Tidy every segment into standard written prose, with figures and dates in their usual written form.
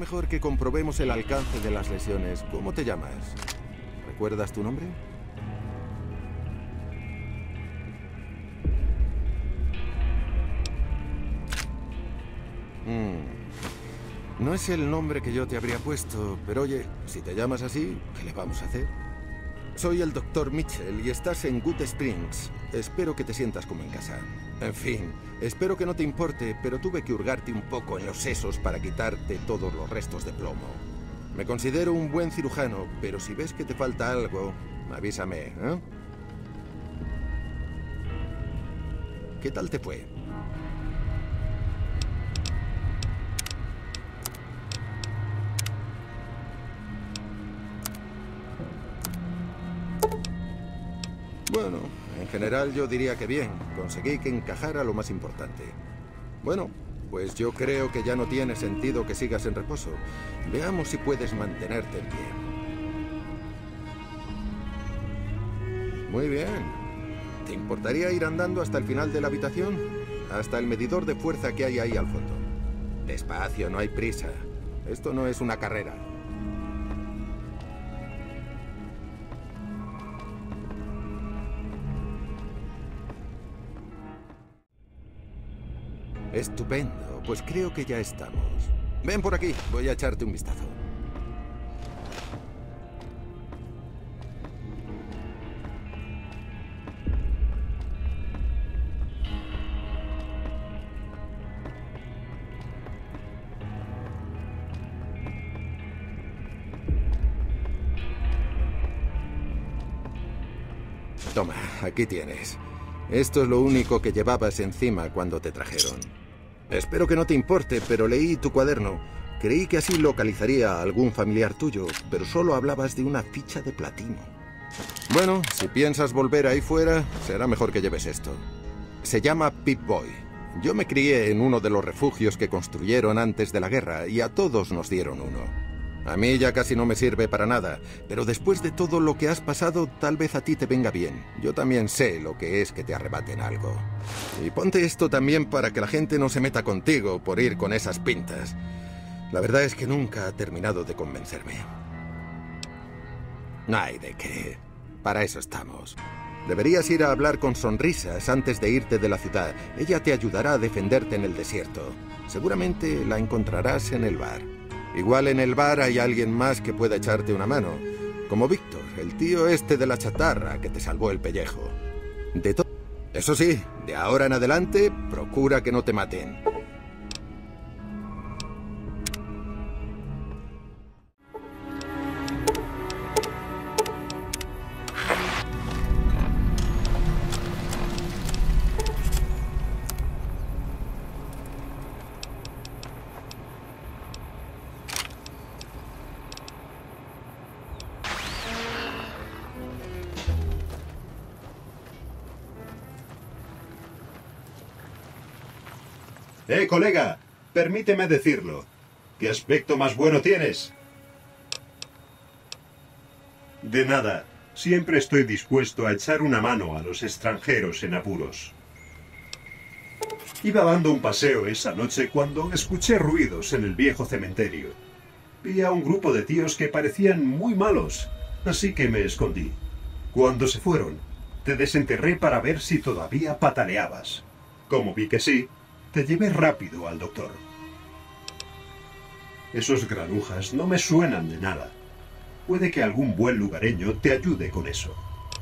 mejor que comprobemos el alcance de las lesiones. ¿Cómo te llamas? ¿Recuerdas tu nombre? No es el nombre que yo te habría puesto, pero oye, si te llamas así, ¿qué le vamos a hacer? Soy el Dr. Mitchell y estás en Good Springs. Espero que te sientas como en casa. En fin, espero que no te importe, pero tuve que hurgarte un poco en los sesos para quitarte todos los restos de plomo. Me considero un buen cirujano, pero si ves que te falta algo, avísame, ¿eh? ¿Qué tal te fue? Bueno, en general yo diría que bien. Conseguí que encajara lo más importante. Bueno, pues yo creo que ya no tiene sentido que sigas en reposo. Veamos si puedes mantenerte en pie. Muy bien. ¿Te importaría ir andando hasta el final de la habitación? Hasta el medidor de fuerza que hay ahí al fondo. Despacio, no hay prisa. Esto no es una carrera. Estupendo, pues creo que ya estamos. Ven por aquí, voy a echarte un vistazo. Toma, aquí tienes. Esto es lo único que llevabas encima cuando te trajeron. Espero que no te importe, pero leí tu cuaderno. Creí que así localizaría a algún familiar tuyo, pero solo hablabas de una ficha de platino. Bueno, si piensas volver ahí fuera, será mejor que lleves esto. Se llama Pip-Boy. Yo me crié en uno de los refugios que construyeron antes de la guerra y a todos nos dieron uno. A mí ya casi no me sirve para nada, pero después de todo lo que has pasado, tal vez a ti te venga bien. Yo también sé lo que es que te arrebaten algo. Y ponte esto también para que la gente no se meta contigo por ir con esas pintas. La verdad es que nunca ha terminado de convencerme. Ay, ¿de qué? Para eso estamos. Deberías ir a hablar con Sonrisas antes de irte de la ciudad. Ella te ayudará a defenderte en el desierto. Seguramente la encontrarás en el bar. Igual en el bar hay alguien más que pueda echarte una mano. Como Víctor, el tío este de la chatarra que te salvó el pellejo. Eso sí, de ahora en adelante, procura que no te maten. Colega, permíteme decirlo. ¿Qué aspecto más bueno tienes? De nada. Siempre estoy dispuesto a echar una mano a los extranjeros en apuros. Iba dando un paseo esa noche cuando escuché ruidos en el viejo cementerio. Vi a un grupo de tíos que parecían muy malos, así que me escondí. Cuando se fueron, te desenterré para ver si todavía pataleabas. Como vi que sí, te llevé rápido al doctor. Esos granujas no me suenan de nada. Puede que algún buen lugareño te ayude con eso.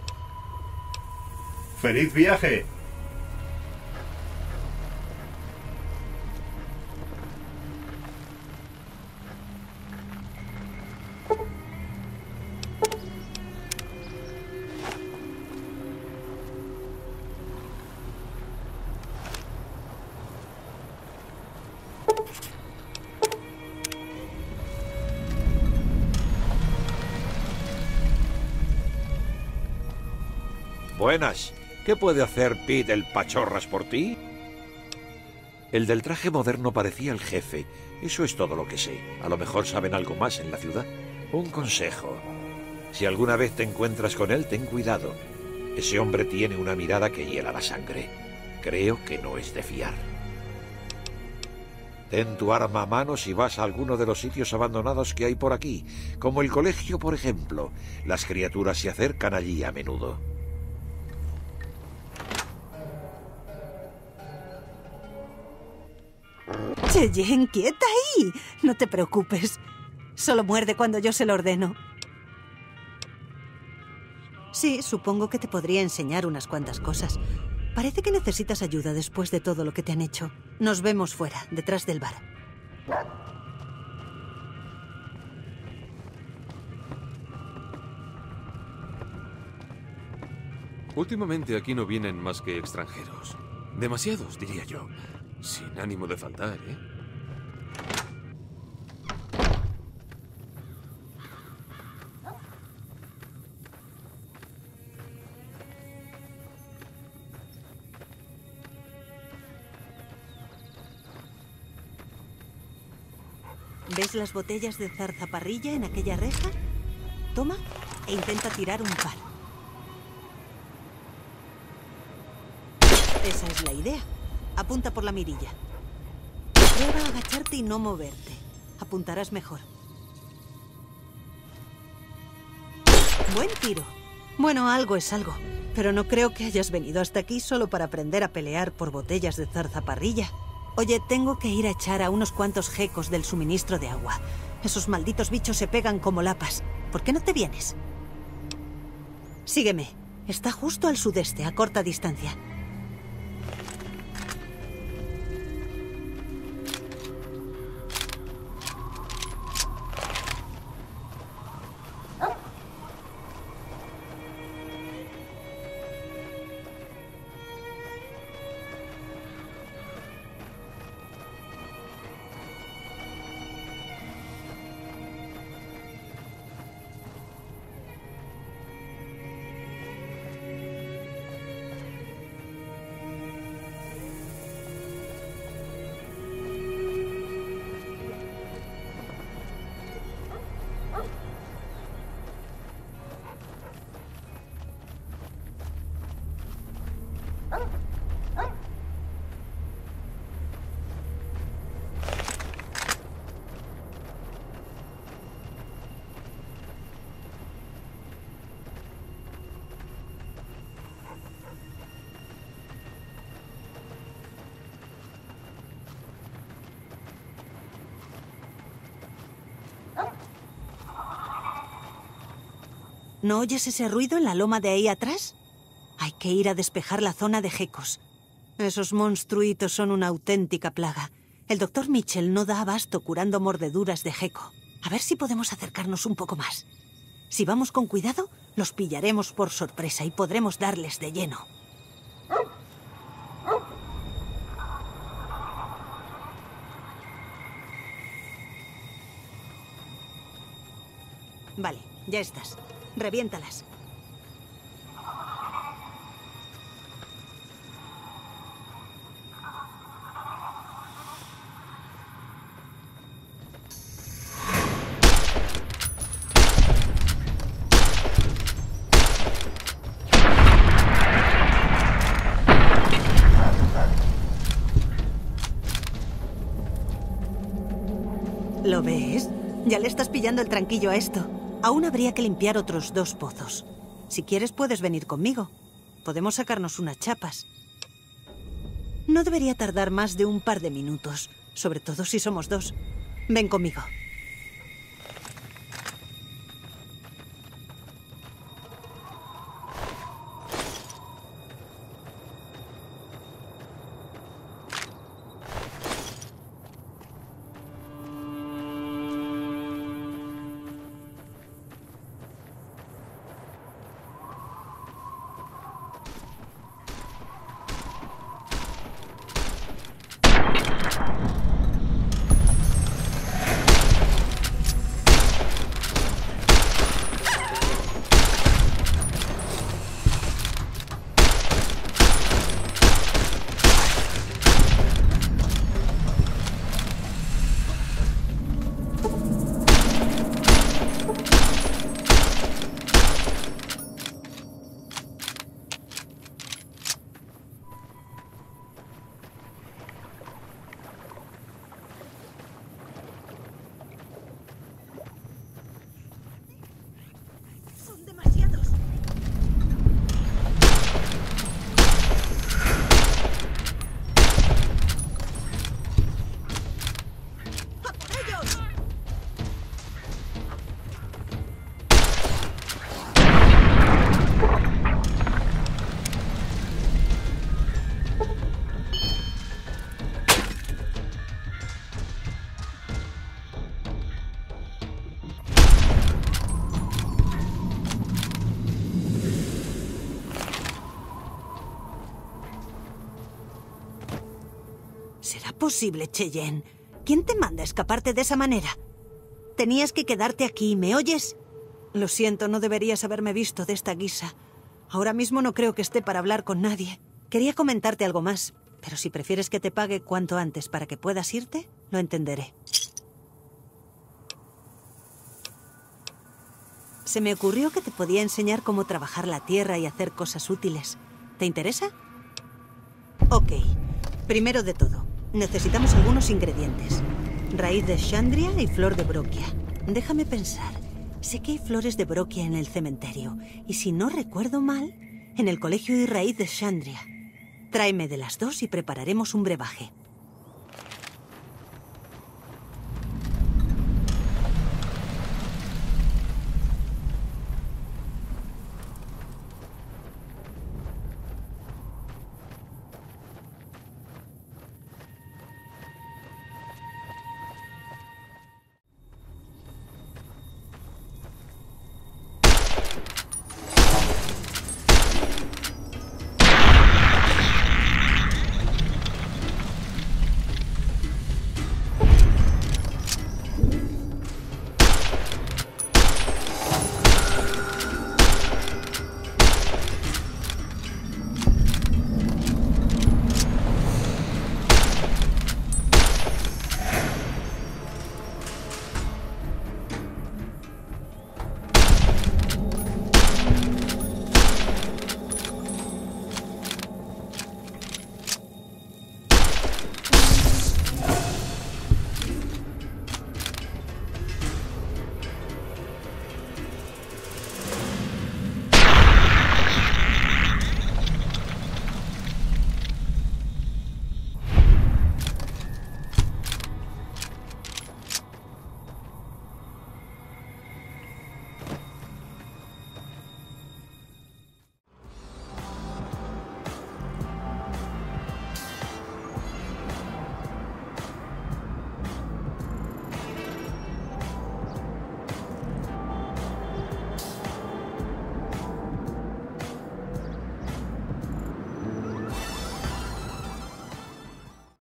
¡Feliz viaje! Buenas. ¿Qué puede hacer Pete el Pachorras por ti? El del traje moderno parecía el jefe. Eso es todo lo que sé. A lo mejor saben algo más en la ciudad. Un consejo. Si alguna vez te encuentras con él, ten cuidado. Ese hombre tiene una mirada que hiela la sangre. Creo que no es de fiar. Ten tu arma a mano si vas a alguno de los sitios abandonados que hay por aquí, como el colegio, por ejemplo. Las criaturas se acercan allí a menudo. Cheyenne, quieta ahí. No te preocupes. Solo muerde cuando yo se lo ordeno. Sí, supongo que te podría enseñar unas cuantas cosas. Parece que necesitas ayuda después de todo lo que te han hecho. Nos vemos fuera, detrás del bar. Últimamente aquí no vienen más que extranjeros. Demasiados, diría yo. Sin ánimo de faltar, ¿eh? ¿Ves las botellas de zarzaparrilla en aquella reja? Toma e intenta tirar un palo. Esa es la idea. Apunta por la mirilla. Prueba a agacharte y no moverte. Apuntarás mejor. Buen tiro. Bueno, algo es algo. Pero no creo que hayas venido hasta aquí solo para aprender a pelear por botellas de zarzaparrilla. Oye, tengo que ir a echar a unos cuantos gecos del suministro de agua. Esos malditos bichos se pegan como lapas. ¿Por qué no te vienes? Sígueme. Está justo al sudeste, a corta distancia. ¿No oyes ese ruido en la loma de ahí atrás? Hay que ir a despejar la zona de gecos. Esos monstruitos son una auténtica plaga. El doctor Mitchell no da abasto curando mordeduras de geco. A ver si podemos acercarnos un poco más. Si vamos con cuidado, los pillaremos por sorpresa y podremos darles de lleno. Vale, ya estás. Reviéntalas. ¿Lo ves? Ya le estás pillando el tranquillo a esto. Aún habría que limpiar otros 2 pozos. Si quieres, puedes venir conmigo. Podemos sacarnos unas chapas. No debería tardar más de un par de minutos, sobre todo si somos 2. Ven conmigo. posible, Cheyenne? ¿Quién te manda a escaparte de esa manera? Tenías que quedarte aquí, ¿me oyes? Lo siento, no deberías haberme visto de esta guisa. Ahora mismo no creo que esté para hablar con nadie. Quería comentarte algo más, pero si prefieres que te pague cuanto antes para que puedas irte, lo entenderé. Se me ocurrió que te podía enseñar cómo trabajar la tierra y hacer cosas útiles. ¿Te interesa? Ok. Primero de todo, necesitamos algunos ingredientes. Raíz de Chandria y flor de broquia. Déjame pensar. Sé que hay flores de broquia en el cementerio. Y si no recuerdo mal, en el colegio hay raíz de Chandria. Tráeme de las dos y prepararemos un brebaje.